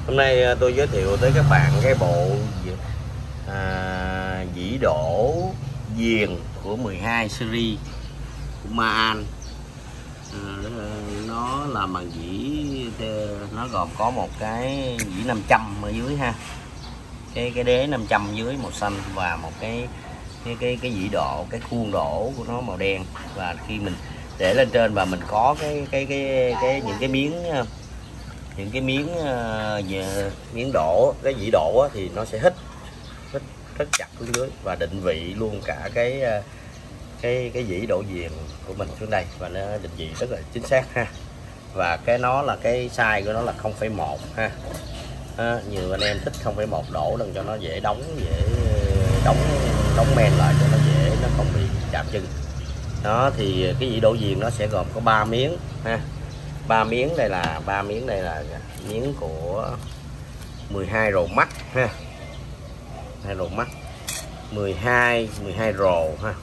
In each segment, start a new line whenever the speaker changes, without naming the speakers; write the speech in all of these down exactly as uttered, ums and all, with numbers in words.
Hôm nay tôi giới thiệu tới các bạn cái bộ à, dĩ đổ viền của mười hai series của MAN. à, Nó làm bằng dĩ, nó gồm có một cái dĩ năm trăm ở dưới ha, cái cái đế năm trăm dưới màu xanh và một cái cái cái cái dĩ độ, cái khuôn đổ của nó màu đen. Và khi mình để lên trên và mình có cái cái cái cái những cái miếng những cái miếng uh, miếng đổ, cái dĩ đổ á, thì nó sẽ hít hít rất chặt xuống dưới và định vị luôn cả cái uh, cái cái dĩ đổ viền của mình xuống đây, và nó định vị rất là chính xác ha. Và cái nó là cái size của nó là không phẩy một ha. À, nhiều anh em thích không phẩy một đổ đừng cho nó dễ đóng, dễ đóng đóng men lại cho nó dễ, nó không bị chạm chân. Đó thì cái dĩ đổ viền nó sẽ gồm có ba miếng ha. Ba miếng đây là ba miếng đây là miếng của mười hai rồ mắt ha, hai rồ mắt mười hai mười hai rồ ha.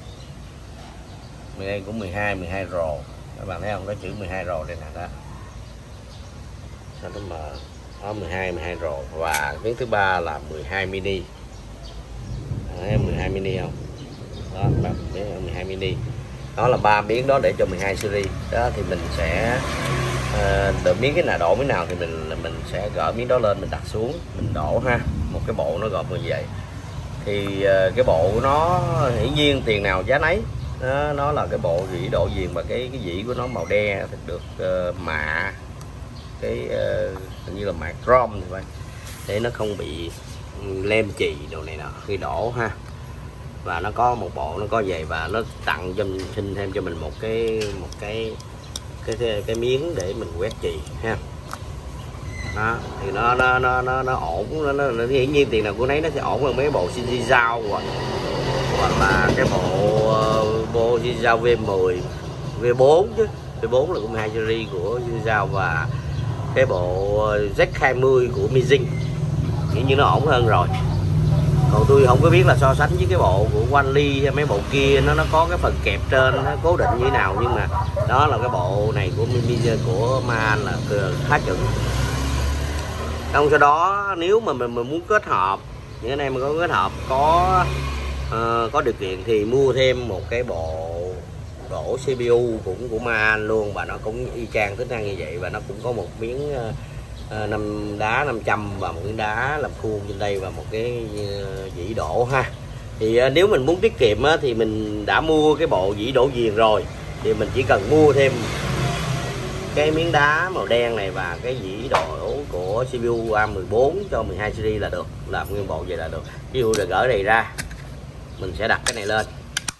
Đây cũng mười hai mười hai rồ, các bạn thấy không, có chữ mười hai rồ đây nè, đó sao nó mờ, đó mười hai mười hai rồ. Và miếng thứ ba là mười hai mini, thấy mười hai mini không, đó là mười hai mini. Đó là ba miếng đó để cho mười hai series. Đó thì mình sẽ à, đợi miếng cái nào đổ miếng nào thì mình mình sẽ gỡ miếng đó lên, mình đặt xuống, mình đổ ha. Một cái bộ nó gồm như vậy. Thì à, cái bộ của nó hiển nhiên tiền nào giá nấy. Đó, nó là cái bộ dĩ độ viền và cái cái dĩ của nó màu đen được uh, mạ, cái uh, hình như là mạ chrome thì vậy, để nó không bị lem chì đồ này nọ khi đổ ha. Và nó có một bộ nó có vậy, và nó tặng cho mình, xin thêm cho mình một cái một cái cái cái, cái miếng để mình quét chì ha. Đó thì nó nó nó nó, nó ổn, nó, nó, nó hiển nhiên tiền nào của nấy nó sẽ ổn hơn mấy bộ Shinji hoặc hoặc là cái bộ uh, bộ Shinji V mười V bốn chứ. V bốn là của mười hai series của Shinji và cái bộ Z hai mươi của Mijin, hiển nhiên nó ổn hơn rồi. Còn tôi không có biết là so sánh với cái bộ của Wanli hay mấy bộ kia nó nó có cái phần kẹp trên nó cố định như thế nào, nhưng mà đó là cái bộ này của Mijin của MAN là khá chuẩn. Trong sau đó nếu mà mình, mình muốn kết hợp, những anh em mà có kết hợp có uh, có điều kiện thì mua thêm một cái bộ đổ xê pê u cũng của MAN luôn, và nó cũng y chang tính năng như vậy, và nó cũng có một miếng uh, uh, năm đá năm trăm và một miếng đá làm khuôn trên đây và một cái uh, dĩ đổ ha. Thì uh, nếu mình muốn tiết kiệm uh, thì mình đã mua cái bộ dĩ đổ viền rồi thì mình chỉ cần mua thêm cái miếng đá màu đen này và cái dĩ đổ của xê pê u A mười bốn cho mười hai series là được, làm nguyên bộ vậy là được. Ví dụ là gỡ này ra, mình sẽ đặt cái này lên,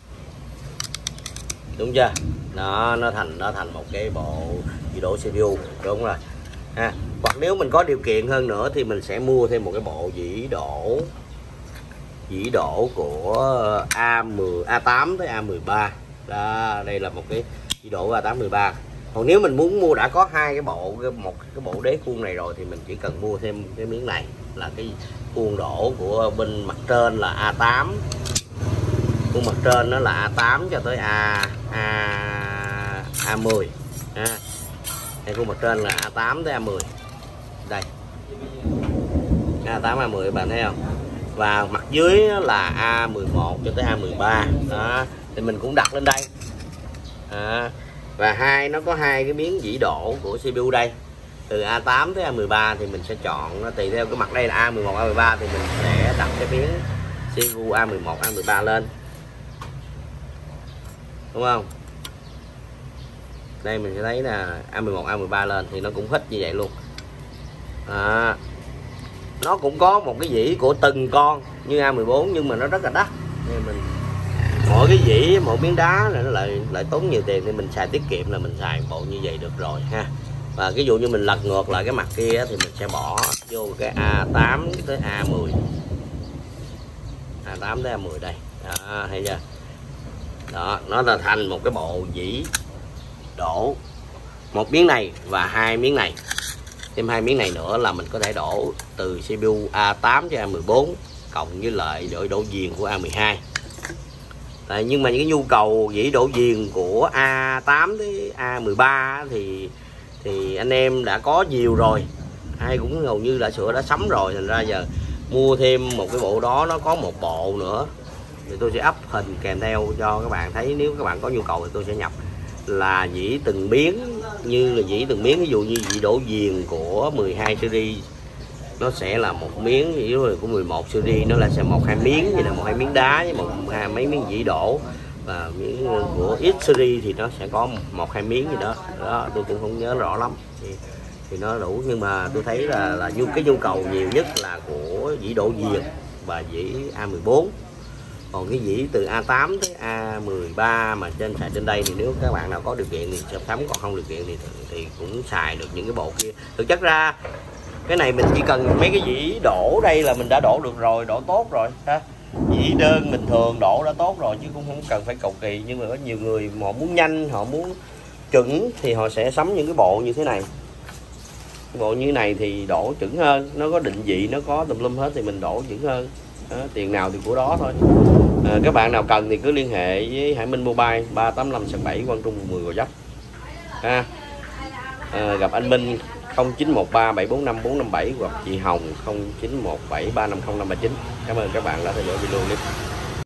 đúng chưa? Nó nó thành nó thành một cái bộ dĩ đổ xê pê u, đúng rồi ha. Hoặc nếu mình có điều kiện hơn nữa thì mình sẽ mua thêm một cái bộ dĩ đổ dĩ đổ của A mười A tám tới A mười ba. Đó, đây là một cái dĩ đổ A tám mười ba. Còn nếu mình muốn mua đã có hai cái bộ, một cái bộ đế khuôn này rồi thì mình chỉ cần mua thêm cái miếng này là cái khuôn đổ của bên mặt trên là A tám, khuôn mặt trên nó là A tám cho tới A A A mười ha. Đây, khuôn mặt trên là A tám tới A mười, đây A tám A mười các bạn thấy không, và mặt dưới là A mười một cho tới A mười ba. Đó thì mình cũng đặt lên đây à. Và hai nó có hai cái miếng dĩ đổ của xê pê u đây, từ A tám tới A mười ba thì mình sẽ chọn nó tùy theo cái mặt đây là A mười một A mười ba thì mình sẽ đặt cái miếng xê pê u A mười một A mười ba lên, đúng không? Đây mình sẽ thấy là A mười một A mười ba lên thì nó cũng hít như vậy luôn à. Nó cũng có một cái dĩ của từng con như A mười bốn nhưng mà nó rất là đắt, nên mình mỗi cái dĩ mỗi miếng đá này nó lại lại tốn nhiều tiền, thì mình xài tiết kiệm là mình xài bộ như vậy được rồi ha. Và ví dụ như mình lật ngược lại cái mặt kia thì mình sẽ bỏ vô cái A tám tới A mười, A tám tới A mười đây đó, thấy chưa? Đó, nó là thành một cái bộ dĩ đổ, một miếng này và hai miếng này, thêm hai miếng này nữa là mình có thể đổ từ xê pê u A tám cho A mười bốn cộng với lại đổi đổ viền của A mười hai. Đấy, nhưng mà những cái nhu cầu dĩ đổ viền của A tám tới A mười ba thì thì anh em đã có nhiều rồi. ai cũng hầu như đã sửa đã sắm rồi, thành ra giờ mua thêm một cái bộ đó, nó có một bộ nữa thì tôi sẽ up hình kèm theo cho các bạn thấy. Nếu các bạn có nhu cầu thì tôi sẽ nhập là dĩ từng miếng, như là dĩ từng miếng, ví dụ như dĩ đổ viền của mười hai series nó sẽ là một miếng, ví dụ của mười một series nó là sẽ một hai miếng, như là một hai miếng đá với một hai mấy miếng dĩ đổ, và miếng của X series thì nó sẽ có một hai miếng gì đó, đó tôi cũng không nhớ rõ lắm, thì, thì nó đủ. Nhưng mà tôi thấy là là nhu cái nhu cầu nhiều nhất là của dĩ đổ viền và dĩ A mười bốn. Còn cái dĩ từ A tám tới A mười ba mà trên xài trên đây thì nếu các bạn nào có điều kiện thì sẽ sắm, còn không điều kiện thì thì cũng xài được những cái bộ kia. Thực chất ra cái này mình chỉ cần mấy cái dĩ đổ đây là mình đã đổ được rồi, đổ tốt rồi ha. Dĩ đơn bình thường đổ đã tốt rồi chứ cũng không cần phải cầu kỳ. Nhưng mà có nhiều người họ muốn nhanh, họ muốn chuẩn thì họ sẽ sắm những cái bộ như thế này. Cái bộ như thế này thì đổ chuẩn hơn, nó có định vị, nó có tùm lum hết thì mình đổ chuẩn hơn. Đó, tiền nào thì của đó thôi. À, các bạn nào cần thì cứ liên hệ với Hải Minh Mobile ba tám năm sáu bảy Quang Trung mười Gò Vấp ha. À, gặp anh Minh không chín một ba bảy bốn năm bốn năm bảy hoặc chị Hồng không chín một bảy ba năm không năm ba chín. Cảm ơn các bạn đã theo dõi video clip.